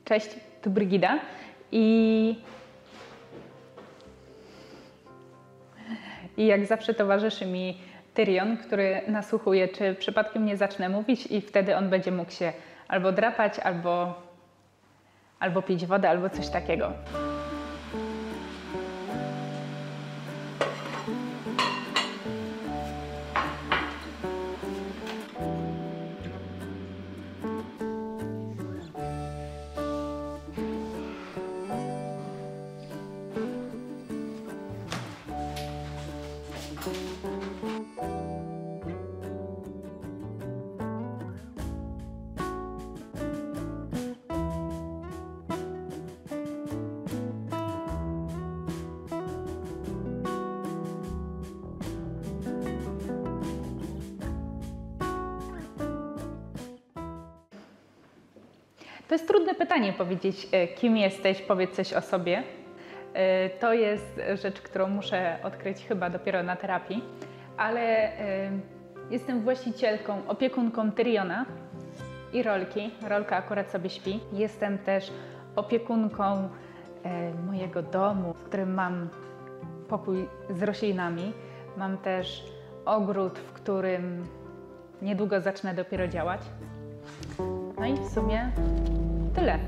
Cześć, tu Brygida i jak zawsze towarzyszy mi Tyrion, który nasłuchuje, czy przypadkiem nie zacznę mówić i wtedy on będzie mógł się albo drapać, albo pić wodę, albo coś takiego. To jest trudne pytanie powiedzieć, kim jesteś, powiedz coś o sobie. To jest rzecz, którą muszę odkryć chyba dopiero na terapii, ale jestem właścicielką, opiekunką Tyriona i Rolki. Rolka akurat sobie śpi. Jestem też opiekunką mojego domu, w którym mam pokój z roślinami. Mam też ogród, w którym niedługo zacznę dopiero działać. No i w sumie tyle.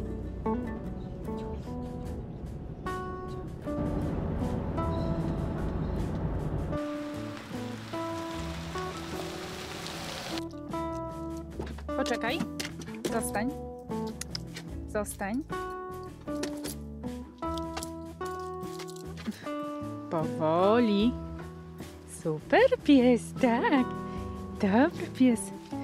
Poczekaj. Zostań. Zostań. Powoli. Super pies, tak. Dobry pies.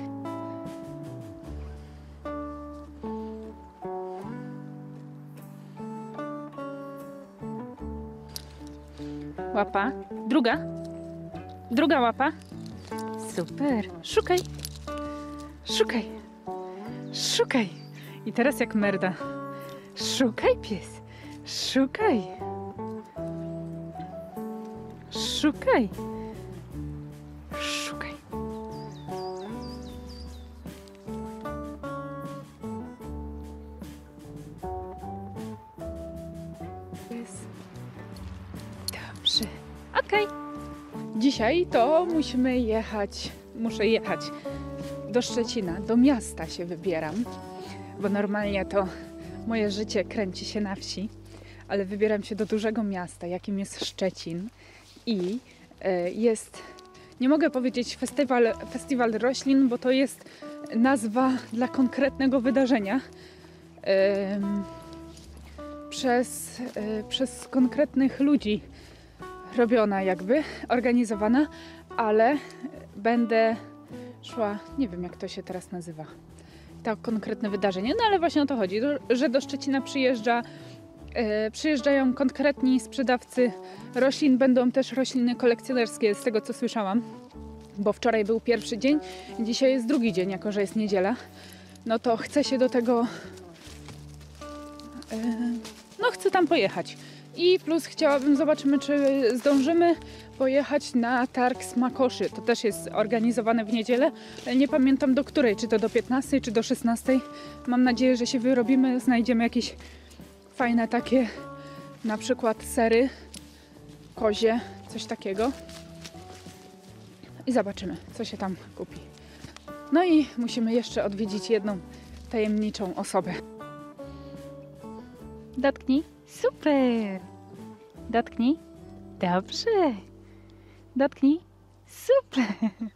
Łapa. Druga. Druga łapa. Super. Szukaj. Szukaj. Szukaj. I teraz jak merda. Szukaj, pies. Szukaj. Szukaj. Szukaj. Pies. Dobrze. Okej. Dzisiaj to muszę jechać do Szczecina, do miasta się wybieram, bo normalnie to moje życie kręci się na wsi, ale wybieram się do dużego miasta, jakim jest Szczecin i jest, nie mogę powiedzieć festiwal roślin, bo to jest nazwa dla konkretnego wydarzenia przez konkretnych ludzi robiona jakby, organizowana, ale będę szła, nie wiem jak to się teraz nazywa, to konkretne wydarzenie, no ale właśnie o to chodzi, że do Szczecina przyjeżdżają konkretni sprzedawcy roślin, będą też rośliny kolekcjonerskie, z tego co słyszałam, bo wczoraj był pierwszy dzień, dzisiaj jest drugi dzień, jako że jest niedziela, no to chcę się do tego, chcę tam pojechać. I plus chciałabym, zobaczymy czy zdążymy pojechać na targ smakoszy. To też jest organizowane w niedzielę, ale nie pamiętam do której, czy to do 15, czy do 16. Mam nadzieję, że się wyrobimy, znajdziemy jakieś fajne takie, na przykład sery kozie, coś takiego. I zobaczymy, co się tam kupi. No i musimy jeszcze odwiedzić jedną tajemniczą osobę. Dotknij. Super! Dotknij. Dobrze. Dotknij. Super!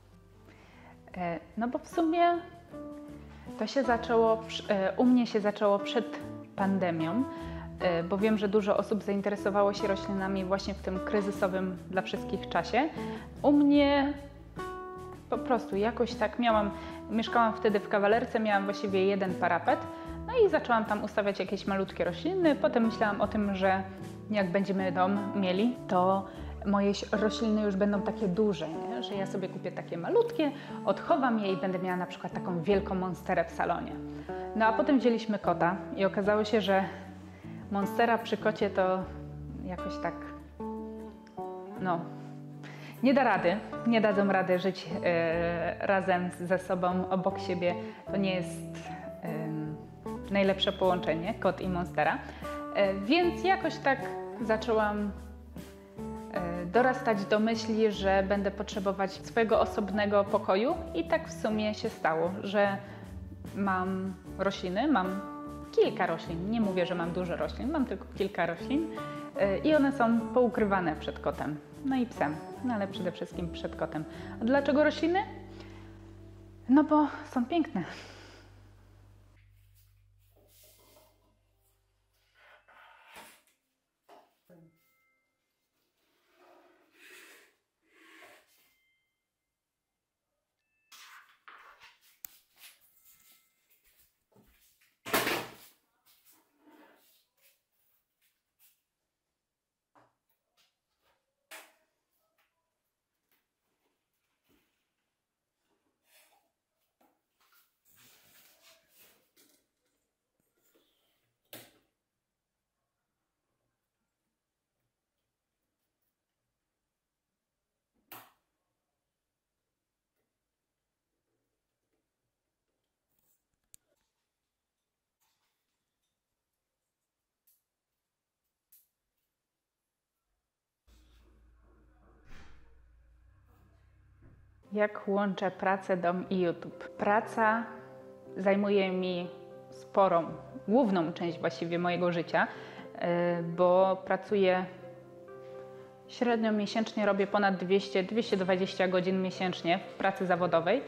No bo w sumie to się zaczęło, u mnie się zaczęło przed pandemią, bo wiem, że dużo osób zainteresowało się roślinami właśnie w tym kryzysowym dla wszystkich czasie. U mnie po prostu jakoś tak mieszkałam wtedy w kawalerce, miałam właściwie jeden parapet, no i zaczęłam tam ustawiać jakieś malutkie rośliny. Potem myślałam o tym, że jak będziemy dom mieli, to moje rośliny już będą takie duże, nie? Że ja sobie kupię takie malutkie, odchowam je i będę miała na przykład taką wielką monsterę w salonie. No a potem wzięliśmy kota i okazało się, że monstera przy kocie to jakoś tak, nie dadzą rady żyć razem ze sobą, obok siebie. To nie jest najlepsze połączenie, kot i monstera. Więc jakoś tak zaczęłam dorastać do myśli, że będę potrzebować swojego osobnego pokoju i tak w sumie się stało, że mam rośliny, mam kilka roślin, nie mówię, że mam dużo roślin, mam tylko kilka roślin i one są poukrywane przed kotem, no i psem, no ale przede wszystkim przed kotem. A dlaczego rośliny? No bo są piękne. Jak łączę pracę, dom i YouTube? Praca zajmuje mi główną część właściwie mojego życia, bo pracuję średnio miesięcznie, robię ponad 200-220 godzin miesięcznie w pracy zawodowej.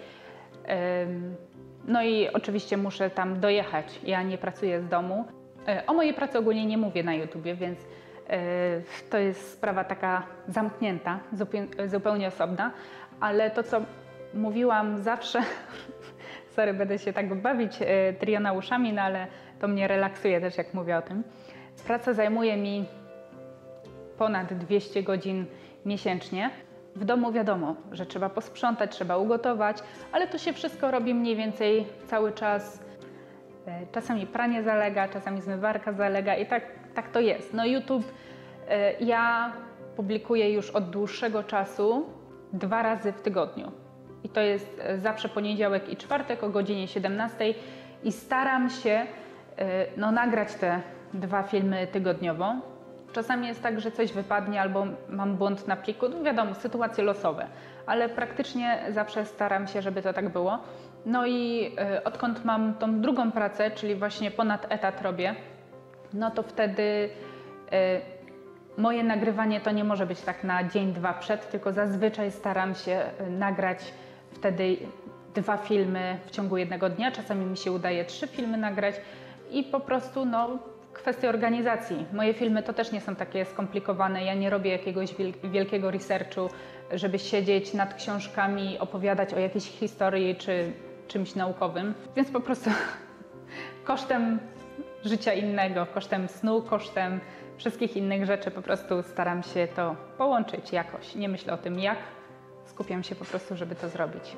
No i oczywiście muszę tam dojechać, ja nie pracuję z domu. O mojej pracy ogólnie nie mówię na YouTubie, więc to jest sprawa taka zamknięta, zupełnie osobna. Ale to, co mówiłam zawsze, sorry, będę się tak bawić trionauszami, no ale to mnie relaksuje też, jak mówię o tym. Praca zajmuje mi ponad 200 godzin miesięcznie. W domu wiadomo, że trzeba posprzątać, trzeba ugotować, ale to się wszystko robi mniej więcej cały czas. Czasami pranie zalega, czasami zmywarka zalega i tak to jest. No YouTube ja publikuję już od dłuższego czasu 2 razy w tygodniu. I to jest zawsze poniedziałek i czwartek o godzinie 17 i staram się nagrać te 2 filmy tygodniowo. Czasami jest tak, że coś wypadnie albo mam błąd na pliku, no wiadomo, sytuacje losowe, ale praktycznie zawsze staram się, żeby to tak było. No i odkąd mam tą drugą pracę, czyli właśnie ponad etat robię, no to wtedy moje nagrywanie to nie może być tak na dzień, 2 przed, tylko zazwyczaj staram się nagrać wtedy 2 filmy w ciągu jednego dnia. Czasami mi się udaje 3 filmy nagrać i po prostu kwestia organizacji. Moje filmy to też nie są takie skomplikowane. Ja nie robię jakiegoś wielkiego researchu, żeby siedzieć nad książkami, opowiadać o jakiejś historii czy czymś naukowym. Więc po prostu kosztem życia innego, kosztem snu, kosztem wszystkich innych rzeczy po prostu staram się to połączyć jakoś. Nie myślę o tym jak, skupiam się po prostu, żeby to zrobić.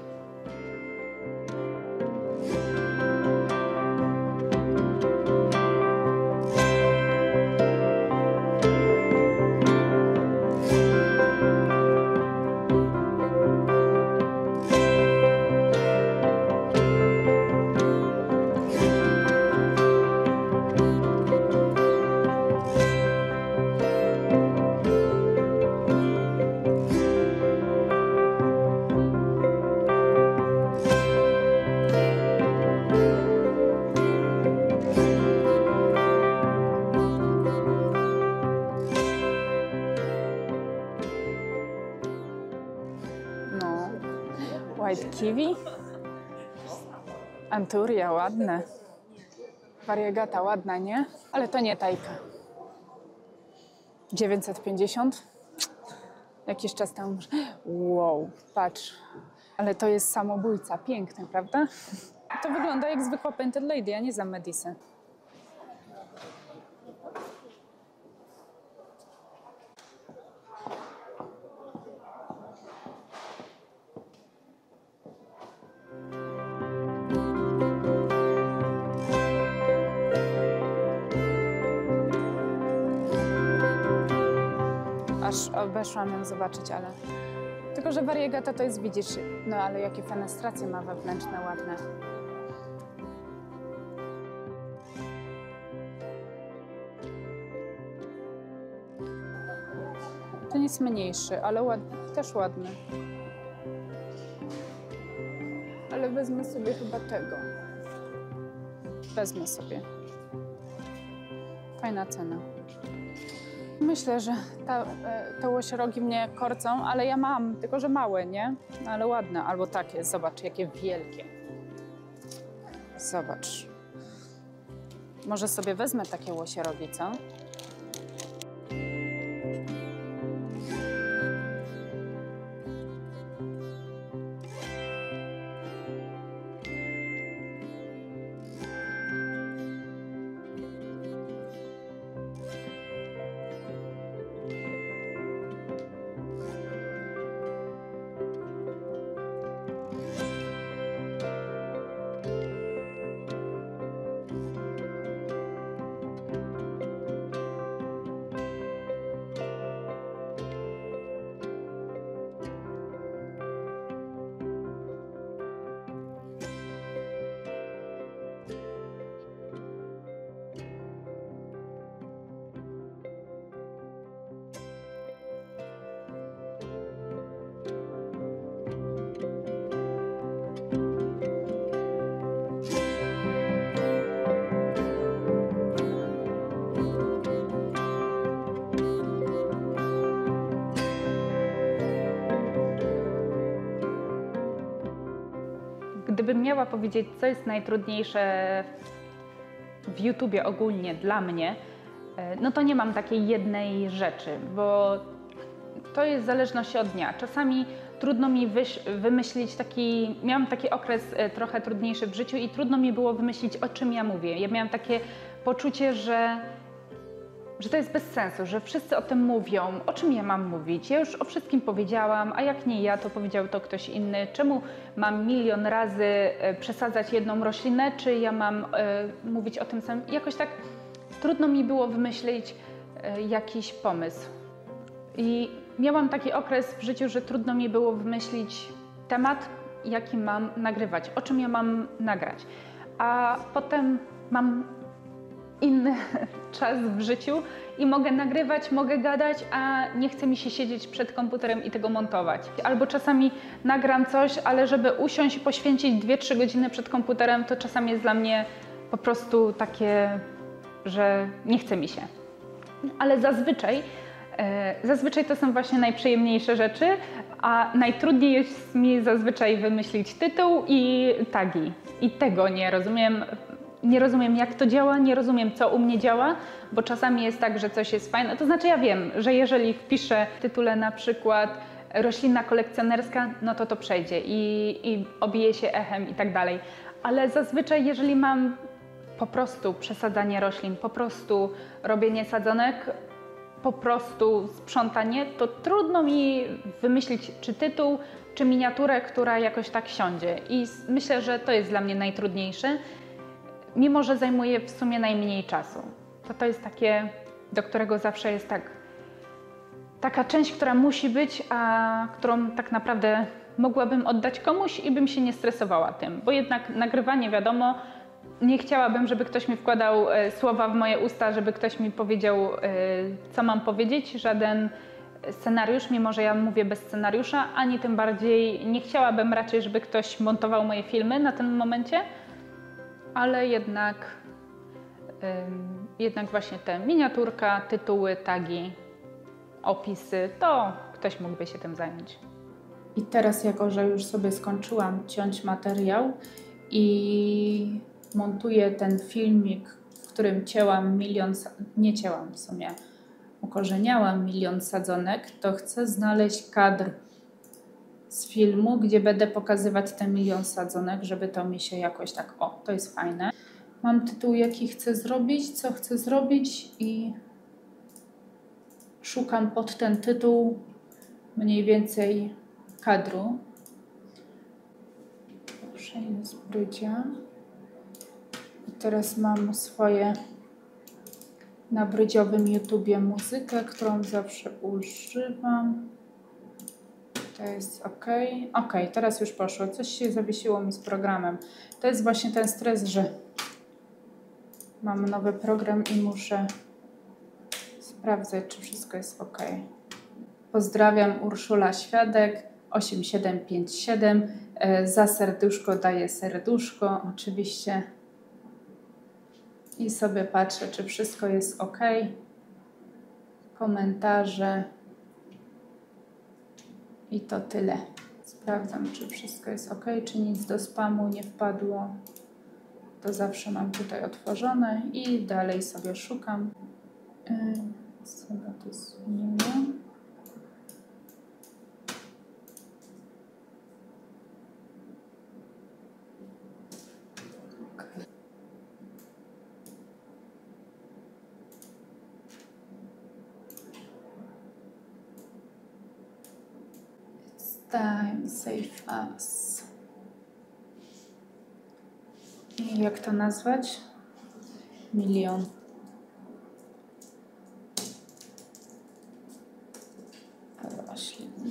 White kiwi, Anturia ładne, Variegata ładna, nie? Ale to nie tajka. 950? Jakiś czas temu. Wow, patrz. Ale to jest samobójca, piękny, prawda? To wygląda jak zwykła Painted Lady, a nie za Medicę. Aż obeszłam ją zobaczyć, ale... Tylko, że Variegata to jest, widzisz, no ale jakie fenestracje ma wewnętrzne, ładne. Ten jest mniejszy, ale ładny, też ładny. Ale wezmę sobie chyba tego. Wezmę sobie. Fajna cena. Myślę, że te łosiorogi mnie korcą, ale ja mam, tylko że małe, nie? Ale ładne, albo takie. Zobacz, jakie wielkie. Zobacz. Może sobie wezmę takie łosiorogi, co? Gdybym miała powiedzieć, co jest najtrudniejsze w YouTubie ogólnie dla mnie, no to nie mam takiej jednej rzeczy, bo to jest w zależności od dnia. Czasami trudno mi wymyślić miałam taki okres trochę trudniejszy w życiu i trudno mi było wymyślić, o czym ja mówię. Ja miałam takie poczucie, że to jest bez sensu, że wszyscy o tym mówią, o czym ja mam mówić. Ja już o wszystkim powiedziałam, a jak nie ja, to powiedział to ktoś inny. Czemu mam milion razy przesadzać jedną roślinę, czy ja mam mówić o tym samym? Jakoś tak trudno mi było wymyślić jakiś pomysł. I miałam taki okres w życiu, że trudno mi było wymyślić temat, jaki mam nagrywać, o czym ja mam nagrać. A potem mam inny czas w życiu i mogę nagrywać, mogę gadać, a nie chce mi się siedzieć przed komputerem i tego montować. Albo czasami nagram coś, ale żeby usiąść i poświęcić 2-3 godziny przed komputerem, to czasami jest dla mnie po prostu takie, że nie chce mi się. Ale zazwyczaj to są właśnie najprzyjemniejsze rzeczy, a najtrudniej jest mi zazwyczaj wymyślić tytuł i tagi. I tego nie rozumiem. Nie rozumiem, jak to działa, nie rozumiem, co u mnie działa, bo czasami jest tak, że coś jest fajne. To znaczy ja wiem, że jeżeli wpiszę w tytule na przykład roślina kolekcjonerska, no to przejdzie i obije się echem i tak dalej. Ale zazwyczaj, jeżeli mam po prostu przesadzanie roślin, po prostu robienie sadzonek, po prostu sprzątanie, to trudno mi wymyślić czy tytuł, czy miniaturę, która jakoś tak siądzie. I myślę, że to jest dla mnie najtrudniejsze. Mimo że zajmuje w sumie najmniej czasu. To jest takie, do którego zawsze jest taka część, która musi być, a którą tak naprawdę mogłabym oddać komuś i bym się nie stresowała tym. Bo jednak nagrywanie, wiadomo, nie chciałabym, żeby ktoś mi wkładał słowa w moje usta, żeby ktoś mi powiedział, co mam powiedzieć. Żaden scenariusz, mimo że ja mówię bez scenariusza, ani tym bardziej nie chciałabym raczej, żeby ktoś montował moje filmy na tym momencie. Ale jednak właśnie te miniaturka, tytuły, tagi, opisy, to ktoś mógłby się tym zająć. I teraz, jako że już sobie skończyłam ciąć materiał i montuję ten filmik, w którym nie cięłam w sumie, ukorzeniałam 1 000 000 sadzonek, to chcę znaleźć kadr z filmu, gdzie będę pokazywać te 1 000 000 sadzonek, żeby to mi się jakoś tak, to jest fajne. Mam tytuł, jaki chcę zrobić, co chcę zrobić i szukam pod ten tytuł mniej więcej kadru. Przejdę z brydzia. I teraz mam swoje na brydziowym YouTubie muzykę, którą zawsze używam. To jest ok. Ok, teraz już poszło. Coś się zawiesiło mi z programem. To jest właśnie ten stres, że mam nowy program i muszę sprawdzać, czy wszystko jest ok. Pozdrawiam, Urszula Świadek, 8757. Za serduszko daję serduszko, oczywiście. I sobie patrzę, czy wszystko jest ok. Komentarze. I to tyle. Sprawdzam, czy wszystko jest ok, czy nic do spamu nie wpadło. To zawsze mam tutaj otworzone i dalej sobie szukam. Sobie to zmienię. Okay. It's time, save us. I jak to nazwać? Milion. Rośliny.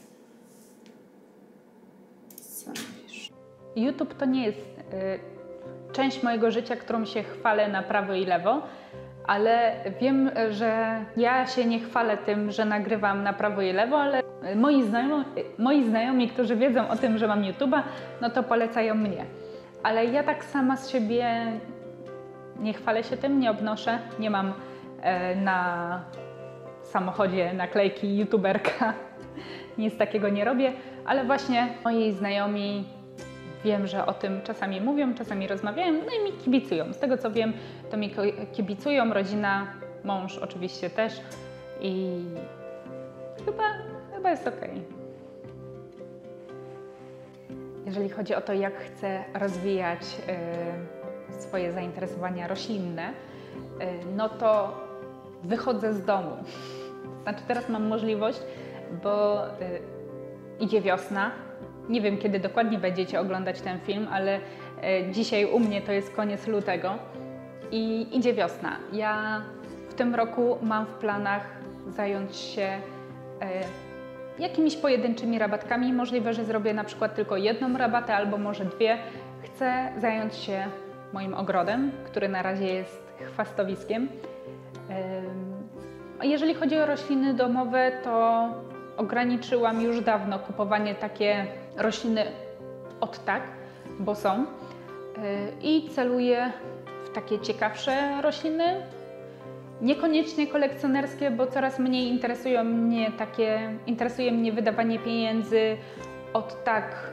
Zapisz. YouTube to nie jest część mojego życia, którą się chwalę na prawo i lewo, ale wiem, że ja się nie chwalę tym, że nagrywam na prawo i lewo, ale moi znajomi, którzy wiedzą o tym, że mam YouTube'a, no to polecają mnie. Ale ja tak sama z siebie nie chwalę się tym, nie obnoszę, nie mam na samochodzie naklejki youtuberka, nic takiego nie robię, ale właśnie moi znajomi wiem, że o tym czasami mówią, czasami rozmawiają, no i mi kibicują. Z tego co wiem, to mi kibicują, rodzina, mąż oczywiście też i chyba jest okej. Jeżeli chodzi o to, jak chcę rozwijać swoje zainteresowania roślinne, no to wychodzę z domu. Znaczy teraz mam możliwość, bo idzie wiosna. Nie wiem, kiedy dokładnie będziecie oglądać ten film, ale dzisiaj u mnie to jest koniec lutego i idzie wiosna. Ja w tym roku mam w planach zająć się jakimiś pojedynczymi rabatkami. Możliwe, że zrobię na przykład tylko jedną rabatę albo może dwie. Chcę zająć się moim ogrodem, który na razie jest chwastowiskiem. Jeżeli chodzi o rośliny domowe, to ograniczyłam już dawno kupowanie takie rośliny od tak, bo są. I celuję w takie ciekawsze rośliny, niekoniecznie kolekcjonerskie, bo coraz mniej interesuje mnie wydawanie pieniędzy od tak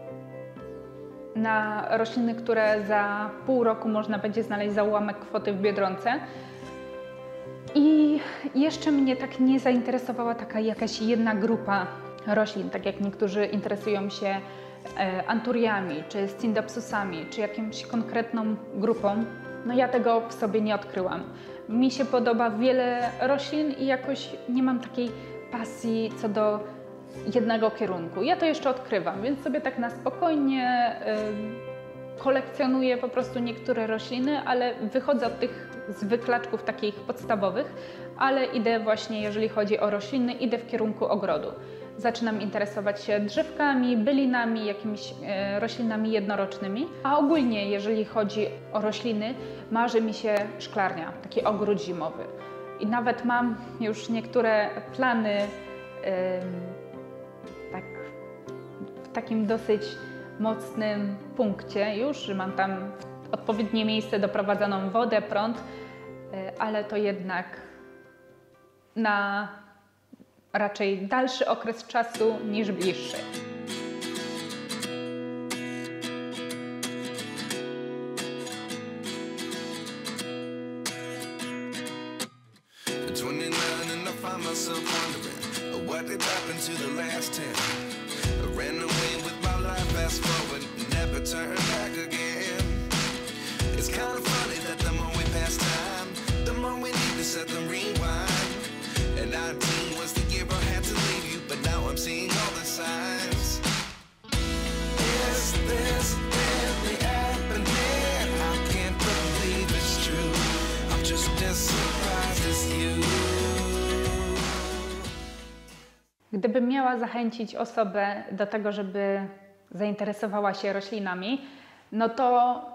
na rośliny, które za pół roku można będzie znaleźć za ułamek kwoty w Biedronce. I jeszcze mnie tak nie zainteresowała taka jakaś jedna grupa roślin, tak jak niektórzy interesują się anturiami, czy scindapsusami, czy jakąś konkretną grupą. No ja tego w sobie nie odkryłam. Mi się podoba wiele roślin i jakoś nie mam takiej pasji co do jednego kierunku. Ja to jeszcze odkrywam, więc sobie tak na spokojnie kolekcjonuję po prostu niektóre rośliny, ale wychodzę od tych zwyklaczków takich podstawowych, ale idę właśnie, jeżeli chodzi o rośliny, idę w kierunku ogrodu. Zaczynam interesować się drzewkami, bylinami, jakimiś roślinami jednorocznymi, a ogólnie, jeżeli chodzi o rośliny, marzy mi się szklarnia, taki ogród zimowy. I nawet mam już niektóre plany tak, w takim dosyć mocnym punkcie już, że mam tam odpowiednie miejsce, doprowadzoną wodę, prąd, ale to jednak na raczej dalszy okres czasu niż bliższy. Gdybym miała zachęcić osobę do tego, żeby zainteresowała się roślinami, no to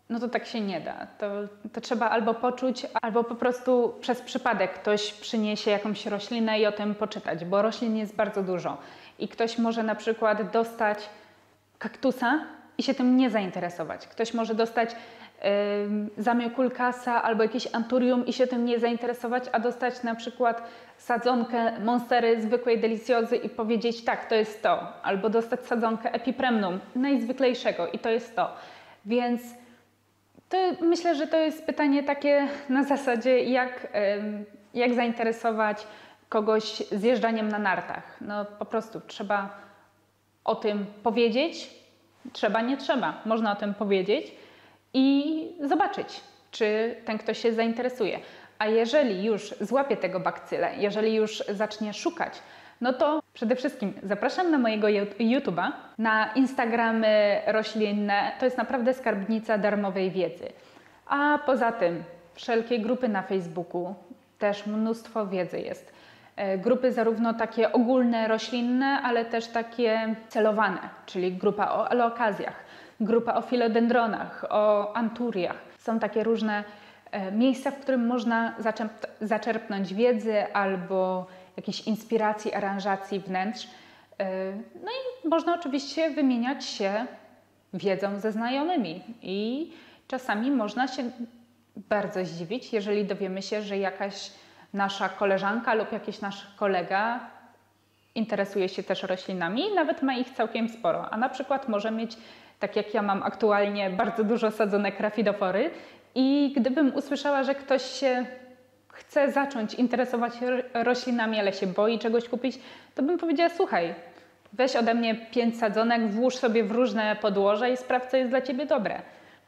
no to tak się nie da. To trzeba albo poczuć, albo po prostu przez przypadek ktoś przyniesie jakąś roślinę i o tym poczytać, bo roślin jest bardzo dużo. I ktoś może na przykład dostać kaktusa i się tym nie zainteresować. Ktoś może dostać zamiokulkasa albo jakieś anturium i się tym nie zainteresować, a dostać na przykład sadzonkę monstery zwykłej delicjozy i powiedzieć tak, to jest to. Albo dostać sadzonkę epipremnum, najzwyklejszego i to jest to. Więc myślę, że to jest pytanie takie na zasadzie, jak zainteresować kogoś zjeżdżaniem na nartach. No po prostu trzeba o tym powiedzieć, nie trzeba. Można o tym powiedzieć i zobaczyć, czy ten ktoś się zainteresuje. A jeżeli już złapie tego bakcylę, jeżeli już zacznie szukać, no to przede wszystkim zapraszam na mojego YouTube'a, na Instagramy roślinne. To jest naprawdę skarbnica darmowej wiedzy. A poza tym wszelkie grupy na Facebooku, też mnóstwo wiedzy jest. Grupy zarówno takie ogólne, roślinne, ale też takie celowane, czyli grupa o alookazjach, grupa o filodendronach, o anturiach. Są takie różne miejsca, w którym można zaczerpnąć wiedzy albo jakiejś inspiracji, aranżacji wnętrz. No i można oczywiście wymieniać się wiedzą ze znajomymi i czasami można się bardzo zdziwić, jeżeli dowiemy się, że jakaś nasza koleżanka lub jakiś nasz kolega interesuje się też roślinami i nawet ma ich całkiem sporo, a na przykład może mieć, tak jak ja mam aktualnie, bardzo dużo sadzonek rafidofory i gdybym usłyszała, że ktoś się chce zacząć interesować roślinami, ale się boi czegoś kupić, to bym powiedziała, słuchaj, weź ode mnie 5 sadzonek, włóż sobie w różne podłoże i sprawdź, co jest dla Ciebie dobre.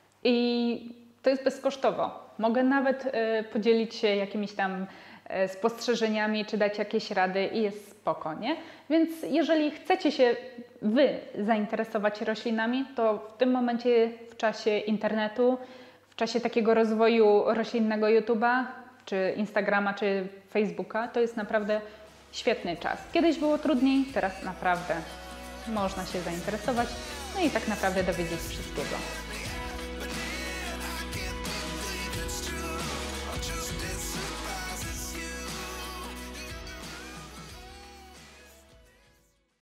I to jest bezkosztowo. Mogę nawet podzielić się jakimiś tam spostrzeżeniami, czy dać jakieś rady i jest spoko, nie? Więc jeżeli chcecie się Wy zainteresować roślinami, to w tym momencie w czasie internetu, w czasie takiego rozwoju roślinnego YouTube'a, czy Instagrama, czy Facebooka, to jest naprawdę świetny czas. Kiedyś było trudniej, teraz naprawdę można się zainteresować, no i tak naprawdę dowiedzieć wszystkiego.